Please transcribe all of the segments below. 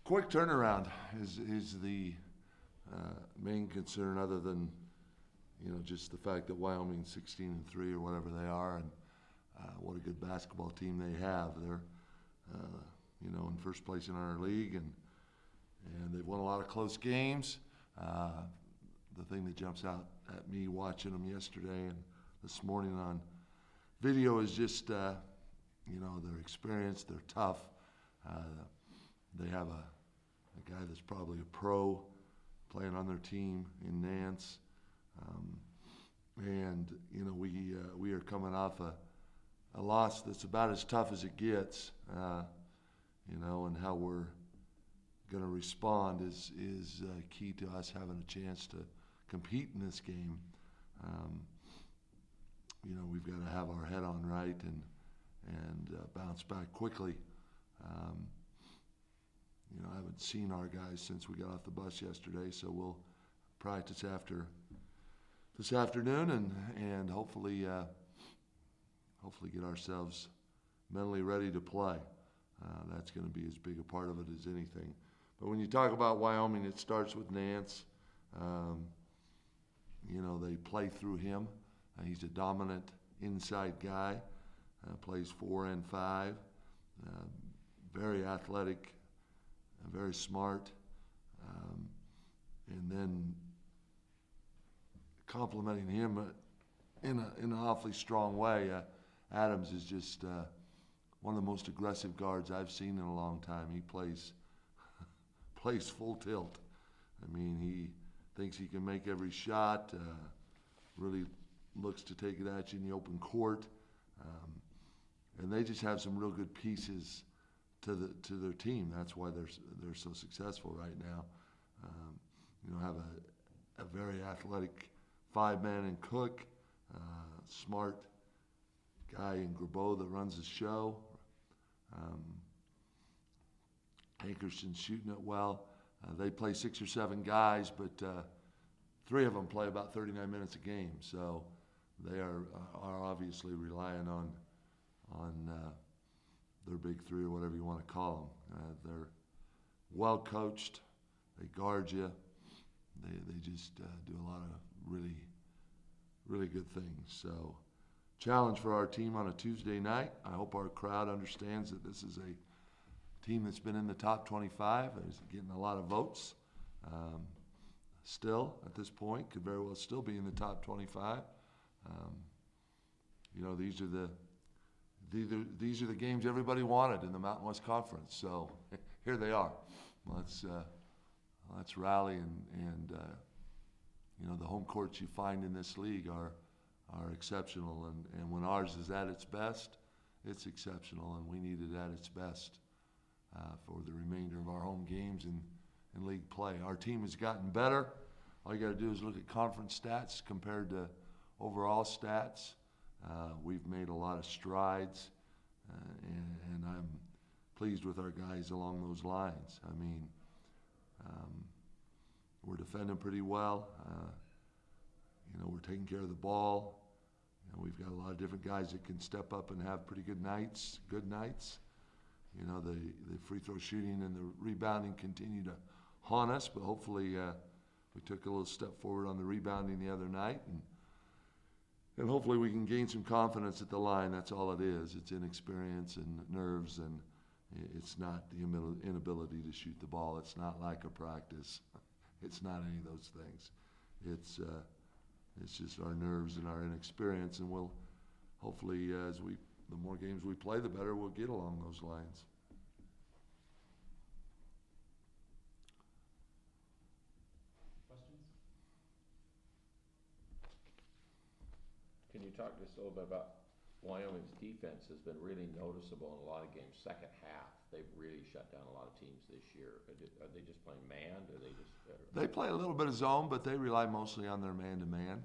Quick turnaround is the main concern, other than just the fact that Wyoming's 16-3 or whatever they are, and what a good basketball team they have. They're in first place in our league, and they've won a lot of close games. The thing that jumps out at me watching them yesterday and this morning on video is just their experience. They're tough. They have a guy that's probably a pro playing on their team in Nance, and we are coming off a loss that's about as tough as it gets. And how we're going to respond is key to us having a chance to compete in this game. We've got to have our head on right and bounce back quickly. I haven't seen our guys since we got off the bus yesterday, so we'll practice after this afternoon and hopefully get ourselves mentally ready to play. That's going to be as big a part of it as anything. But when you talk about Wyoming, it starts with Nance. They play through him. He's a dominant inside guy, plays 4 and 5, very athletic, very smart, and then complimenting him in an awfully strong way. Adams is just one of the most aggressive guards I've seen in a long time. He plays full tilt. I mean, he thinks he can make every shot, really looks to take it at you in the open court. And they just have some real good pieces to their team. That's why they're so successful right now. Have a very athletic 5-man in Cook, smart guy in Grabeau that runs the show. Hankerson's shooting it well. They play 6 or 7 guys, but 3 of them play about 39 minutes a game. So they are obviously relying on their big 3 or whatever you want to call them. They're well coached. They guard you. They just do a lot of really, really good things. So challenge for our team on a Tuesday night. I hope our crowd understands that this is a team that's been in the top 25, is getting a lot of votes. Still, at this point, could very well still be in the top 25. These are the games everybody wanted in the Mountain West Conference. So here they are. Let's rally and the home courts you find in this league are exceptional, and when ours is at its best, it's exceptional, and we need it at its best for the remainder of our home games in league play. Our team has gotten better. All you got to do is look at conference stats compared to overall stats. We've made a lot of strides, and I'm pleased with our guys along those lines. I mean, we're defending pretty well. We're taking care of the ball. We've got a lot of different guys that can step up and have pretty good nights. The free throw shooting and the rebounding continue to haunt us, but hopefully we took a little step forward on the rebounding the other night, and hopefully we can gain some confidence at the line. That's all it is. It's inexperience and nerves, and it's not the inability to shoot the ball. It's not lack of practice. It's not any of those things. It's just our nerves and our inexperience, and we'll hopefully, the more games we play, the better we'll get along those lines. Questions? Can you talk just a little bit about Wyoming's defense has been really noticeable in a lot of games. Second half, they've really shut down a lot of teams this year. Are they just playing man? Or they just? They play a little bit of zone, but they rely mostly on their man-to-man.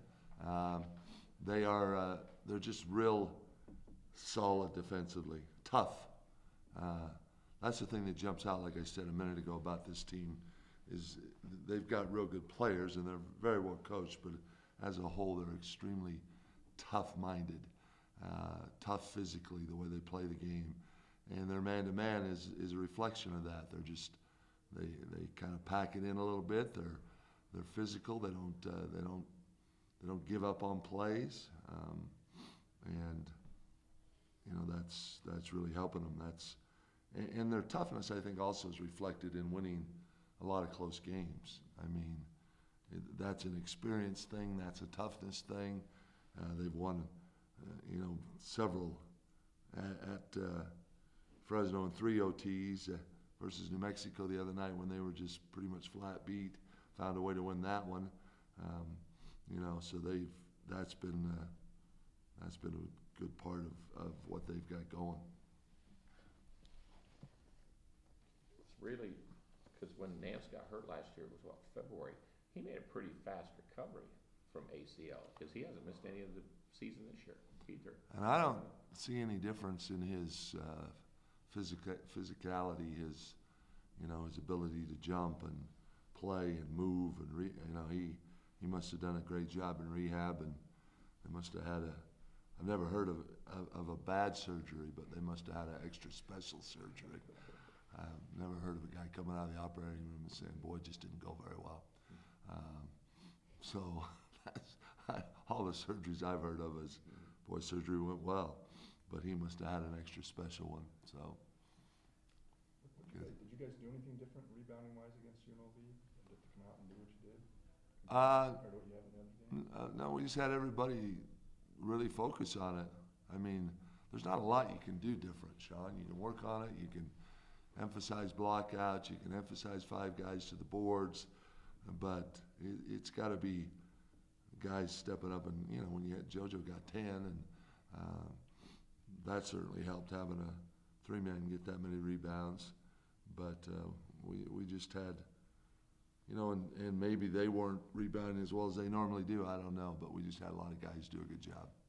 They're just real solid defensively, tough. That's the thing that jumps out, like I said a minute ago about this team, is they've got real good players and they're very well coached, but as a whole, they're extremely tough-minded, tough physically, the way they play the game. And their man-to-man is a reflection of that. they kind of pack it in a little bit. They're physical. They don't give up on plays, and you know that's really helping them. And their toughness, I think, also is reflected in winning a lot of close games. I mean, that's an experience thing. That's a toughness thing. They've won, several at Fresno in 3 OTs versus New Mexico the other night when they were just pretty much flat beat. Found a way to win that one. So that's been a good part of what they've got going. It's really, because when Nance got hurt last year, it was February, he made a pretty fast recovery from ACL, because he hasn't missed any of the season this year either. And I don't see any difference in his physicality, his ability to jump and play and move, and he must have done a great job in rehab, and they must have had I've never heard of a bad surgery, but they must have had an extra special surgery. I've never heard of a guy coming out of the operating room and saying, "Boy, it just didn't go very well." So that's all the surgeries I've heard of is, boy, surgery went well, but he must have had an extra special one. So. Did you guys do anything different rebounding wise against UNLV? Did to come out and do what you did? Or what you have in the other game? No, we just had everybody really focus on it. I mean, there's not a lot you can do different, Sean. You can work on it. You can emphasize blockouts. You can emphasize 5 guys to the boards, but it's got to be guys stepping up. And when you had JoJo got 10, and that certainly helped having a 3-man get that many rebounds. But we just had, and maybe they weren't rebounding as well as they normally do. I don't know, but we just had a lot of guys do a good job.